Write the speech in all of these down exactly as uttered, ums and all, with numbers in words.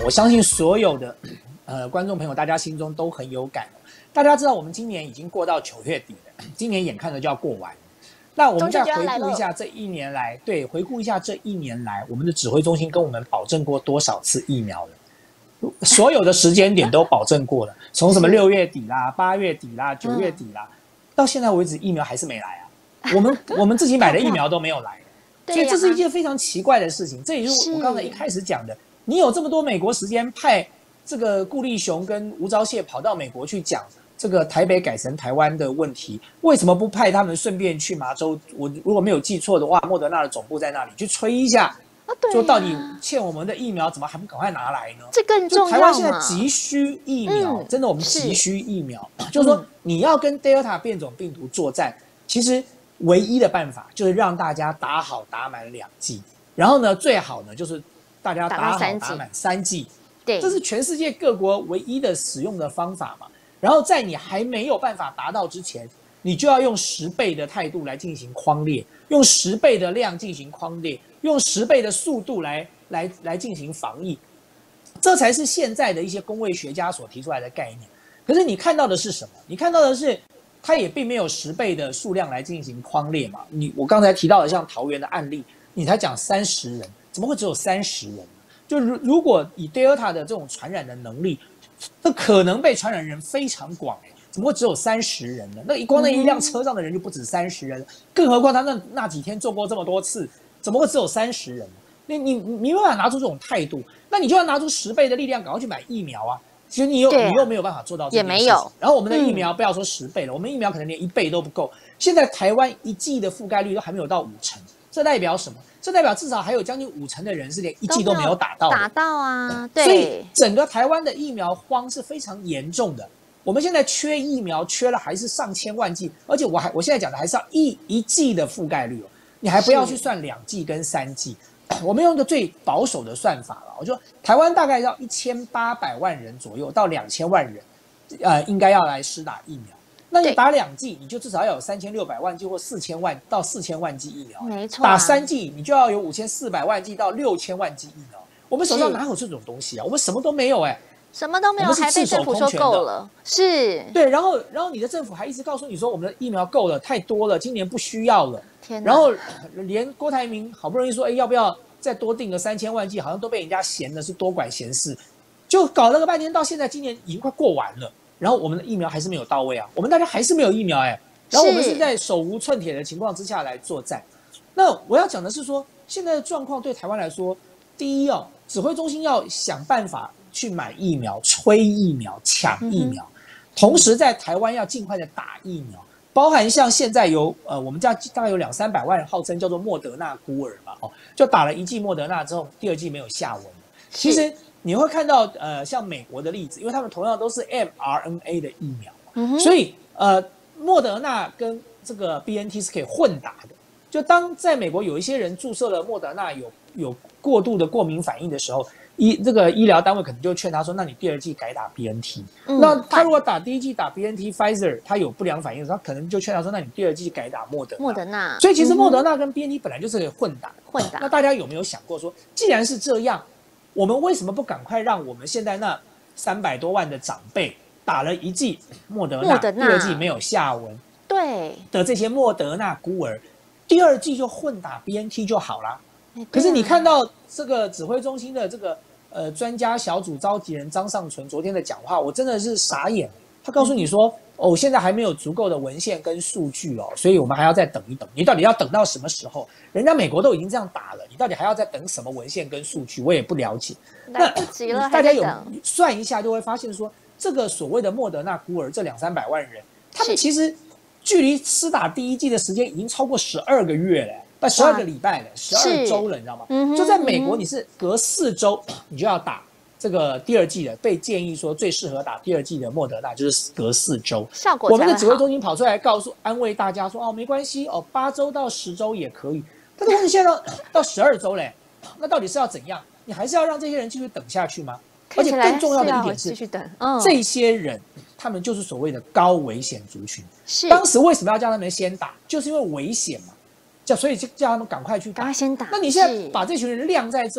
我相信所有的呃观众朋友，大家心中都很有感。大家知道，我们今年已经过到九月底了，今年眼看着就要过完。那我们再回顾一下这一年来，对，回顾一下这一年来，我们的指挥中心跟我们保证过多少次疫苗了？所有的时间点都保证过了，从什么六月底啦、八月底啦、九月底啦，到现在为止，疫苗还是没来啊。我们我们自己买的疫苗都没有来。所以这是一件非常奇怪的事情，这也就是我刚才一开始讲的。你有这么多美国时间派这个顾立雄跟吴钊燮跑到美国去讲这个台北改成台湾的问题，为什么不派他们顺便去麻州？我如果没有记错的话，莫德纳的总部在那里，去吹一下， 啊对啊， 说到底欠我们的疫苗怎么还不赶快拿来呢？ 这更重要嘛。 就台湾现在急需疫苗，嗯、真的我们急需疫苗，是就是说你要跟 Delta 变种病毒作战，其实。唯一的办法就是让大家打好打满两剂，然后呢，最好呢就是大家打好打满三剂，对，这是全世界各国唯一的使用的方法嘛。然后在你还没有办法达到之前，你就要用十倍的态度来进行匡列，用十倍的量进行匡列，用十倍的速度来来来进行防疫，这才是现在的一些公卫学家所提出来的概念。可是你看到的是什么？你看到的是。它也并没有十倍的数量来进行匡列嘛。你我刚才提到的像桃园的案例，你才讲三十人，怎么会只有三十人呢？就如如果以 Delta 的这种传染的能力，这可能被传染人非常广哎，怎么会只有三十人呢？那一光那一辆车上的人就不止三十人，更何况他那那几天做过这么多次，怎么会只有三十人呢？你你你没办法拿出这种态度，那你就要拿出十倍的力量，赶快去买疫苗啊！其实你又、啊、你又没有办法做到这件事情，也没有。然后我们的疫苗不要说十倍了，嗯、我们疫苗可能连一倍都不够。现在台湾一剂的覆盖率都还没有到五成，这代表什么？这代表至少还有将近五成的人是连一剂都没有打到的。 打到啊，对。 所以整个台湾的疫苗荒是非常严重的。我们现在缺疫苗，缺了还是上千万剂，而且我还我现在讲的还是要一一剂的覆盖率哦，你还不要去算两剂跟三剂。我们用一个最保守的算法了，我说台湾大概要一千八百万人左右到两千万人，呃，应该要来施打疫苗。那你打两剂，你就至少要有三千六百万剂或四千万到四千万剂疫苗。 没错、 啊，打三剂你就要有五千四百万剂到六千万剂疫苗。我们手上哪有这种东西啊？我们什么都没有哎、欸， 什么都没有，还被政府说够了。是， 对，然后然后你的政府还一直告诉你说我们的疫苗够了，太多了，今年不需要了。 天哪！ 然后连郭台铭好不容易说，哎，要不要再多订个三千万剂，好像都被人家嫌的是多管闲事，就搞了个半天，到现在今年已经快过完了，然后我们的疫苗还是没有到位啊，我们大家还是没有疫苗哎、欸，然后我们是在手无寸铁的情况之下来作战。那我要讲的是说，现在的状况对台湾来说，第一哦，指挥中心要想办法去买疫苗、催疫苗、抢疫苗，嗯、同时在台湾要尽快的打疫苗。包含像现在有呃，我们家大概有两三百万人号称叫做莫德纳孤儿嘛，哦，就打了一剂莫德纳之后，第二剂没有下文。其实你会看到呃，像美国的例子，因为他们同样都是 mRNA 的疫苗，嗯、所以呃，莫德纳跟这个 B N T 是可以混打的。就当在美国有一些人注射了莫德纳有有过度的过敏反应的时候，医这个医疗单位可能就劝他说：“那你第二剂改打 B N T。嗯”那他如果打第一剂打 B N T Pfizer， 他有不良反应的时候，他可能就劝他说：“那你第二剂改打莫德纳。” 莫德纳。 所以其实莫德纳跟 B N T 本来就是可以混打。 混打。 那大家有没有想过说，既然是这样，我们为什么不赶快让我们现在那三百多万的长辈打了一剂莫德纳，第二剂没有下文， 对的这些莫德纳孤儿，第二剂就混打 B N T 就好啦。可是你看到这个指挥中心的这个。呃，专家小组召集人张尚存昨天的讲话，我真的是傻眼。他告诉你说，哦，现在还没有足够的文献跟数据哦，所以我们还要再等一等。你到底要等到什么时候？人家美国都已经这样打了，你到底还要再等什么文献跟数据？我也不了解。 来不及了， 大家有算一下就会发现说，这个所谓的莫德纳孤儿这两三百万人，他们其实距离施打第一剂的时间已经超过十二个月了。不，十二个礼拜了，十二周了，你知道吗？嗯、就在美国，你是隔四周你就要打这个第二剂的，被建议说最适合打第二剂的莫德纳就是隔四周。 效果才好。 我们的指挥中心跑出来告诉安慰大家说，哦，没关系，哦，八周到十周也可以。但是问题现在到到十二周嘞，那到底是要怎样？你还是要让这些人继续等下去吗？而且更重要的一点是， 继续等，嗯、 这些人他们就是所谓的高危险族群。是，当时为什么要叫他们先打？就是因为危险嘛。所以就叫他们赶快去打， 赶快先打。 那你现在把这群人晾在这里，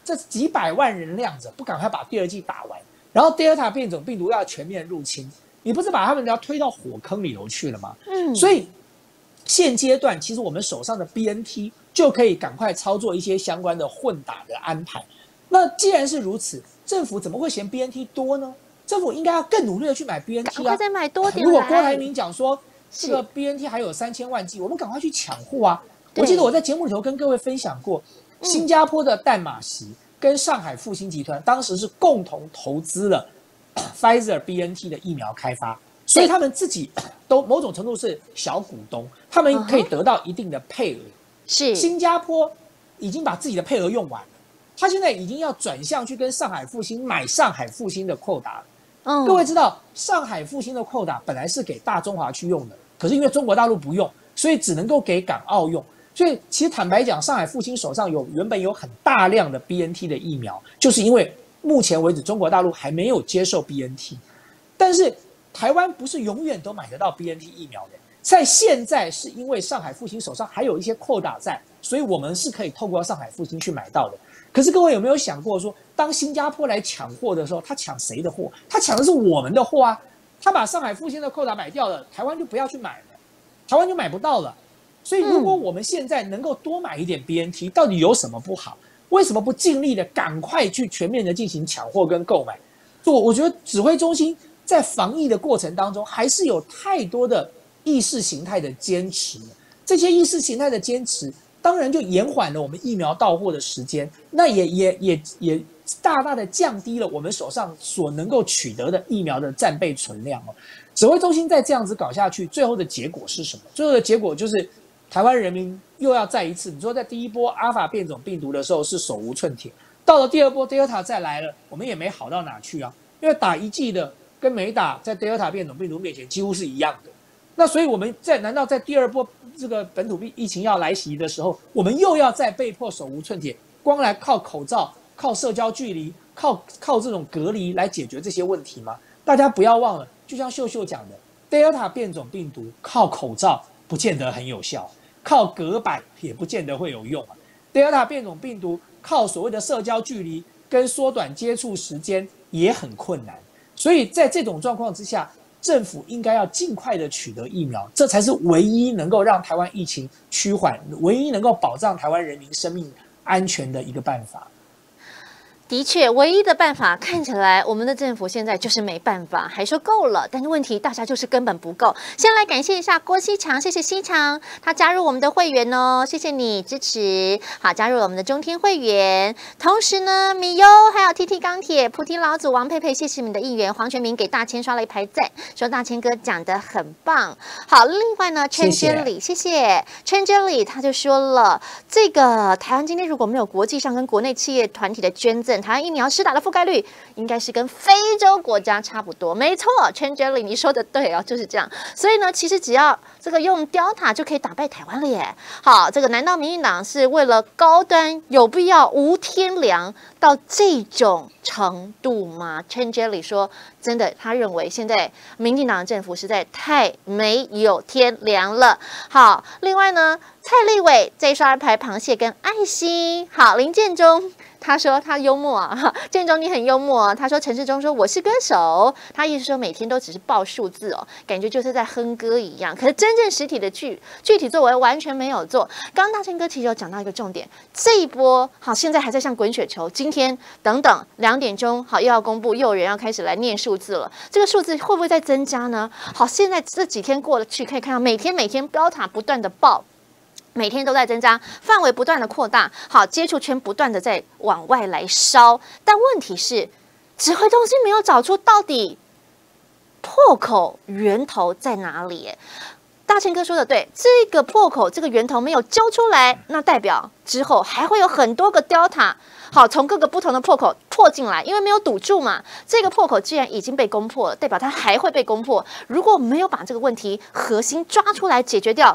这几百万人晾着，不赶快把第二剂打完，然后 Delta 变种病毒要全面入侵，你不是把他们要推到火坑里头去了吗？嗯，所以现阶段其实我们手上的 B N T 就可以赶快操作一些相关的混打的安排。那既然是如此，政府怎么会嫌 B N T 多呢？政府应该要更努力的去买 B N T 啊！ 赶快再买多点。 如果郭台铭讲说这个 B N T 还有三千万剂，我们赶快去抢货啊！我记得我在节目里头跟各位分享过，新加坡的淡马锡跟上海复星集团当时是共同投资了 Pfizer B N T 的疫苗开发，所以他们自己都某种程度是小股东，他们可以得到一定的配额。 是新加坡已经把自己的配额用完了，他现在已经要转向去跟上海复星买上海复星的扣打。嗯，各位知道上海复星的扣打本来是给大中华区用的，可是因为中国大陆不用，所以只能够给港澳用。所以其实坦白讲，上海复星手上有原本有很大量的 B N T 的疫苗，就是因为目前为止中国大陆还没有接受 B N T， 但是台湾不是永远都买得到 B N T 疫苗的，在现在是因为上海复星手上还有一些扣打在，所以我们是可以透过上海复星去买到的。可是各位有没有想过说，当新加坡来抢货的时候，他抢谁的货？他抢的是我们的货啊！他把上海复星的扣打买掉了，台湾就不要去买了，台湾就买不到了。所以如果我们现在能够多买一点 B N T， 到底有什么不好？为什么不尽力的赶快去全面的进行抢货跟购买？我我觉得指挥中心在防疫的过程当中，还是有太多的意识形态的坚持，这些意识形态的坚持。当然就延缓了我们疫苗到货的时间，那也也也也大大的降低了我们手上所能够取得的疫苗的战备存量哦。指挥中心再这样子搞下去，最后的结果是什么？最后的结果就是台湾人民又要再一次，你说在第一波阿尔法变种病毒的时候是手无寸铁，到了第二波 Delta 再来了，我们也没好到哪去啊，因为打一剂的跟没打在 Delta 变种病毒面前几乎是一样的。那所以我们在难道在第二波这个本土疫情要来袭的时候，我们又要再被迫手无寸铁，光来靠口罩、靠社交距离、靠靠这种隔离来解决这些问题吗？大家不要忘了，就像秀秀讲的 ，Delta 变种病毒靠口罩不见得很有效，靠隔板也不见得会有用啊。Delta 变种病毒靠所谓的社交距离跟缩短接触时间也很困难，所以在这种状况之下，政府应该要尽快的取得疫苗，这才是唯一能够让台湾疫情趋缓、唯一能够保障台湾人民生命安全的一个办法。 的确，唯一的办法看起来，我们的政府现在就是没办法，还说够了，但是问题大家就是根本不够。先来感谢一下郭西强，谢谢西强，他加入我们的会员哦，谢谢你支持。好，加入了我们的中天会员。同时呢，米优还有 T T 钢铁、菩提老祖、王佩佩，谢谢你们的应援。黄全明给大千刷了一排赞，说大千哥讲得很棒。好，另外呢 c h a n g e l y 谢谢 c h a n g e l y 他就说了，这个台湾今天如果没有国际上跟国内企业团体的捐赠，台湾疫苗施打的覆盖率应该是跟非洲国家差不多，没错 c h a n g e l y 你说的对哦，就是这样。所以呢，其实只要这个用 Delta 就可以打败台湾了耶。好，这个难道民进党是为了高端有必要无天良到这种程度吗 c h a n g e l y 说，真的，他认为现在民进党的政府实在太没有天良了。好，另外呢，蔡立伟再刷一排螃蟹跟爱心。好，林建中。他说他幽默啊，建中你很幽默啊。他说陈世忠说我是歌手，他意思说每天都只是报数字哦，感觉就是在哼歌一样。可是真正实体的具具体作为完全没有做。刚刚大千哥其实有讲到一个重点，这一波好现在还在像滚雪球，今天等等两点钟好又要公布，又有人要开始来念数字了。这个数字会不会再增加呢？好，现在这几天过了去，可以看到每天每天标塔不断的爆。每天都在增加，范围不断的扩大，好，接触圈不断的在往外来烧，但问题是，指挥中心没有找出到底破口源头在哪里。大千哥说的对，这个破口这个源头没有揪出来，那代表之后还会有很多个 Delta， 好，从各个不同的破口破进来，因为没有堵住嘛。这个破口既然已经被攻破了，代表它还会被攻破。如果没有把这个问题核心抓出来解决掉，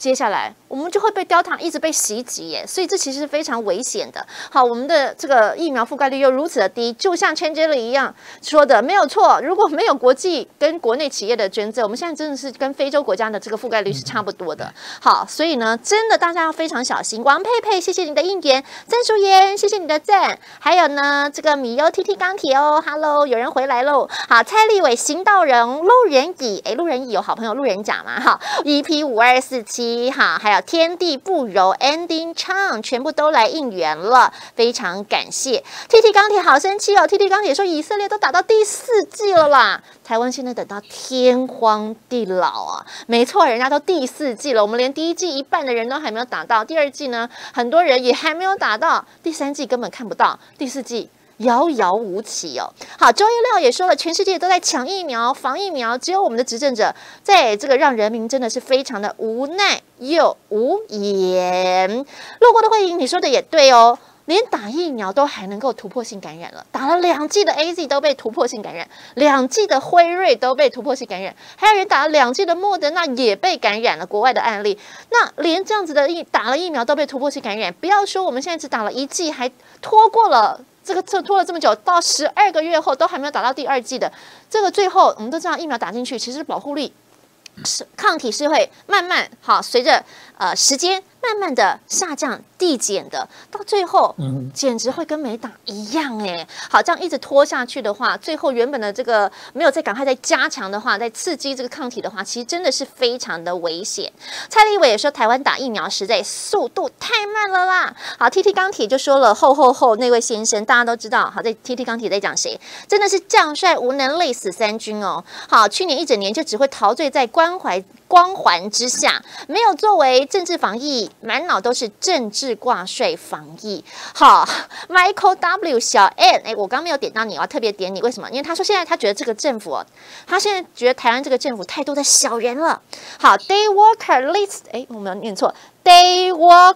接下来我们就会被 Delta 一直被袭击耶，所以这其实是非常危险的。好，我们的这个疫苗覆盖率又如此的低，就像 Chandler 一样说的，没有错。如果没有国际跟国内企业的捐赠，我们现在真的是跟非洲国家的这个覆盖率是差不多的。好，所以呢，真的大家要非常小心。王佩佩，谢谢你的应援；曾淑妍，谢谢你的赞。还有呢，这个米优 T T 钢铁哦 ，Hello， 有人回来喽。好，蔡立伟，行道人，路人乙，哎，路人乙有好朋友路人甲嘛？哈 ，E P 五二四七，哈，还有天地不柔 ，Ending 唱，全部都来应援了，非常感谢。T T 钢铁好生气哦 ，T T 钢铁说以色列都打到第四季了啦，台湾现在等到天荒地老啊，没错，人家都第四季了，我们连第一季一半的人都还没有打到，第二季呢，很多人也还没有打到，第三季根本看不到，第四季遥遥无期哦。好，周一六也说了，全世界都在抢疫苗、防疫苗，只有我们的执政者在这个让人民真的是非常的无奈又无言。路过的慧莹，你说的也对哦。连打疫苗都还能够突破性感染了，打了两剂的 A Z 都被突破性感染，两剂的辉瑞都被突破性感染，还有人打了两剂的莫德纳也被感染了。国外的案例，那连这样子的疫打了疫苗都被突破性感染，不要说我们现在只打了一剂，还拖过了这个这拖了这么久，到十二个月后都还没有打到第二剂的，这个最后我们都知道疫苗打进去，其实保护力是抗体是会慢慢好随着呃时间慢慢的下降递减的，到最后简直会跟没打一样哎。好，这样一直拖下去的话，最后原本的这个没有再赶快再加强的话，再刺激这个抗体的话，其实真的是非常的危险。蔡立伟也说，台湾打疫苗实在速度太慢了啦。好 ，T T 钢铁就说了，后后后那位先生大家都知道，好，在 T T 钢铁在讲谁？真的是将帅无能，累死三军哦。好，去年一整年就只会陶醉在关怀光环之下，没有作为政治防疫。满脑都是政治挂帅防疫。好 ，Michael W 小 N， 哎，我刚没有点到你，我要特别点你，为什么？因为他说现在他觉得这个政府，他现在觉得台湾这个政府太多的小人了。好 ，Day Walker list， 哎，我没有念错 ，Day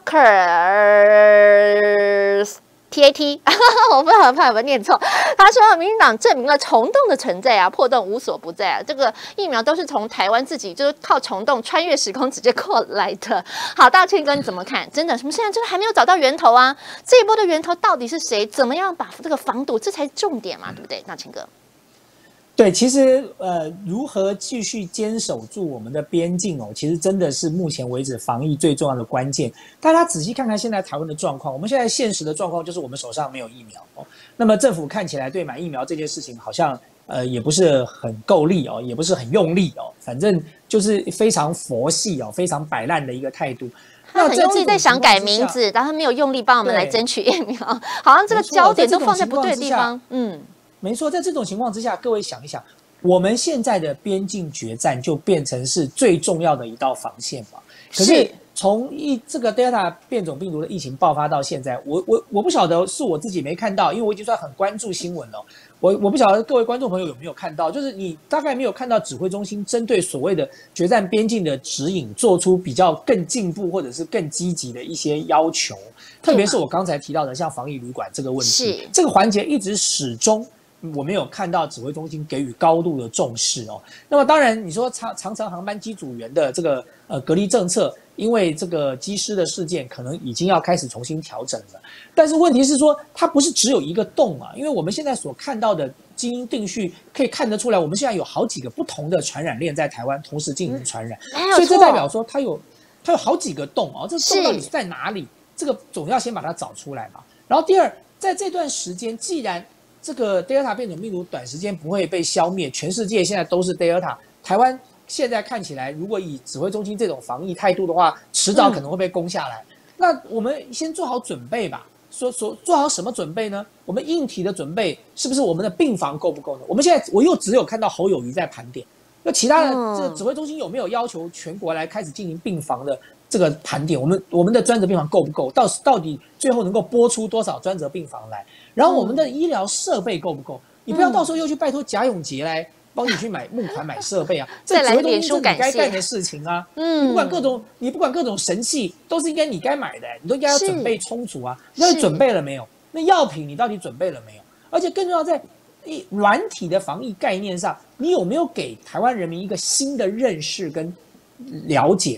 Walkers。T A T， 我不很怕有没有念错。他说，民进党证明了虫洞的存在啊，破洞无所不在啊。这个疫苗都是从台湾自己就是靠虫洞穿越时空直接过来的。好，大庆哥你怎么看？真的，我们现在就是还没有找到源头啊。这一波的源头到底是谁？怎么样把这个防堵？这才是重点嘛，对不对？大庆哥。 对，其实呃，如何继续坚守住我们的边境哦，其实真的是目前为止防疫最重要的关键。大家仔细看看现在台湾的状况，我们现在现实的状况就是我们手上没有疫苗哦。那么政府看起来对买疫苗这件事情好像呃也不是很够力哦，也不是很用力哦，反正就是非常佛系哦，非常摆烂的一个态度。 他很用力在想改名字，但他没有用力帮我们来争取疫苗，好像这个焦点都放在不对的地方。嗯。 没错，在这种情况之下，各位想一想，我们现在的边境决战就变成是最重要的一道防线嘛。可是从疫这个 Delta 变种病毒的疫情爆发到现在，我我我不晓得是我自己没看到，因为我已经算很关注新闻了。我我不晓得各位观众朋友有没有看到，就是你大概没有看到指挥中心针对所谓的决战边境的指引，做出比较更进步或者是更积极的一些要求。特别是我刚才提到的像防疫旅馆这个问题，这个环节一直始终。我没有看到指挥中心给予高度的重视哦。那么当然，你说长长程航班机组员的这个呃隔离政策，因为这个机师的事件，可能已经要开始重新调整了。但是问题是说，它不是只有一个洞啊，因为我们现在所看到的基因定序可以看得出来，我们现在有好几个不同的传染链在台湾同时进行传染， 嗯、 所以这代表说它有它有好几个洞哦。这洞到底是在哪里？这个总要先把它找出来嘛。然后第二，在这段时间，既然这个 Delta 变种病毒短时间不会被消灭，全世界现在都是 Delta， 台湾现在看起来，如果以指挥中心这种防疫态度的话，迟早可能会被攻下来。嗯、那我们先做好准备吧。说说做好什么准备呢？我们硬体的准备是不是我们的病房够不够呢？我们现在我又只有看到侯友宜在盘点，那其他的这指挥中心有没有要求全国来开始进行病房的这个盘点？我们我们的专责病房够不够？到到底最后能够拨出多少专责病房来？然后我们的医疗设备够不够？你不要到时候又去拜托贾永杰来帮你去买募款买设备啊！这指挥中心是你该干的事情啊！嗯，你不管各种你不管各种神器，都是应该你该买的，你都应该要准备充足啊！那你准备了没有？那药品你到底准备了没有？而且更重要，在软体的防疫概念上，你有没有给台湾人民一个新的认识跟了解？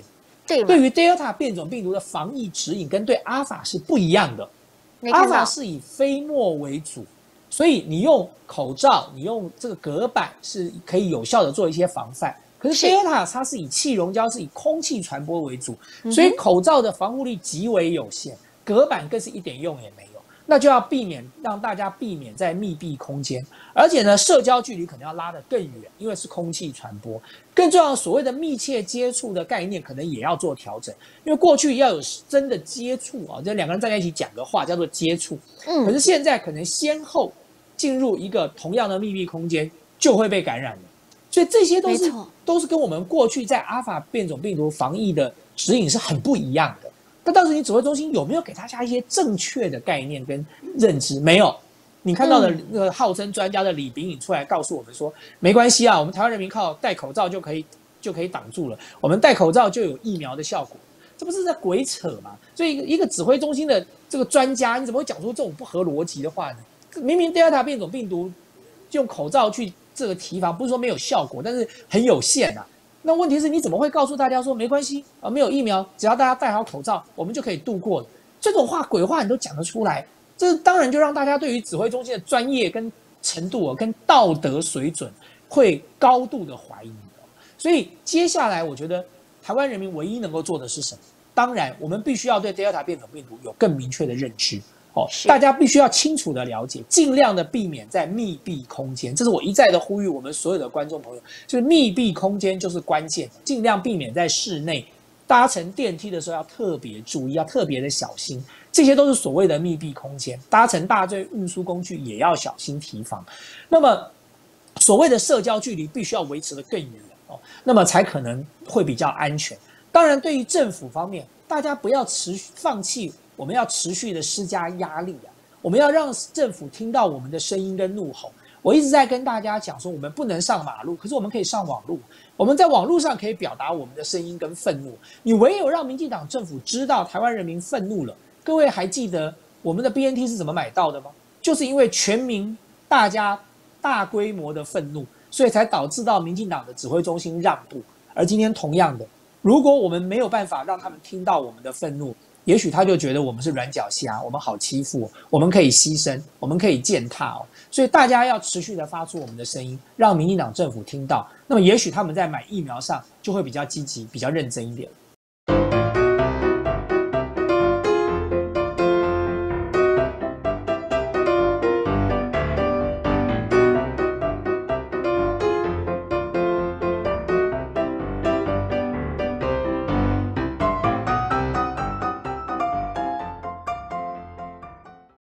对， 对于 Delta 变种病毒的防疫指引跟对阿法是不一样的。阿法是以飞沫为主，所以你用口罩，你用这个隔板是可以有效的做一些防范。可是 Delta 它是以气溶胶，是以空气传播为主，所以口罩的防护力极为有限，隔板更是一点用也没有。那就要避免让大家避免在密闭空间，而且呢，社交距离可能要拉得更远，因为是空气传播。更重要的，所谓的密切接触的概念，可能也要做调整，因为过去要有真的接触啊，这两个人站在一起讲个话叫做接触，嗯，可是现在可能先后进入一个同样的密闭空间，就会被感染了。所以这些都是都是跟我们过去在阿尔法变种病毒防疫的指引是很不一样的。那当时你指挥中心有没有给大家一些正确的概念跟认知？没有。你看到的那个号称专家的李秉颖出来告诉我们说，没关系啊，我们台湾人民靠戴口罩就可以就可以挡住了，我们戴口罩就有疫苗的效果，这不是在鬼扯吗？所以一个指挥中心的这个专家，你怎么会讲出这种不合逻辑的话呢？明明 Delta 变种病毒用口罩去这个提防，不是说没有效果，但是很有限啊。那问题是你怎么会告诉大家说没关系啊，没有疫苗，只要大家戴好口罩，我们就可以度过了？这种话鬼话你都讲得出来，这当然就让大家对于指挥中心的专业跟程度、跟道德水准会高度的怀疑。所以接下来我觉得台湾人民唯一能够做的是什么？当然，我们必须要对 Delta 变种病毒有更明确的认知。哦，大家必须要清楚的了解，尽量的避免在密闭空间。这是我一再的呼吁我们所有的观众朋友，就是密闭空间就是关键，尽量避免在室内。搭乘电梯的时候要特别注意，要特别的小心。这些都是所谓的密闭空间。搭乘大众运输工具也要小心提防。那么，所谓的社交距离必须要维持得更远哦，那么才可能会比较安全。当然，对于政府方面，大家不要持续放弃。我们要持续的施加压力啊！我们要让政府听到我们的声音跟怒吼。我一直在跟大家讲说，我们不能上马路，可是我们可以上网路。我们在网路上可以表达我们的声音跟愤怒。你唯有让民进党政府知道台湾人民愤怒了。各位还记得我们的 B N T 是怎么买到的吗？就是因为全民大家大规模的愤怒，所以才导致到民进党的指挥中心让步。而今天同样的，如果我们没有办法让他们听到我们的愤怒，也许他就觉得我们是软脚虾，我们好欺负，我们可以牺牲，我们可以践踏哦。所以大家要持续的发出我们的声音，让民进党政府听到。那么也许他们在买疫苗上就会比较积极、比较认真一点。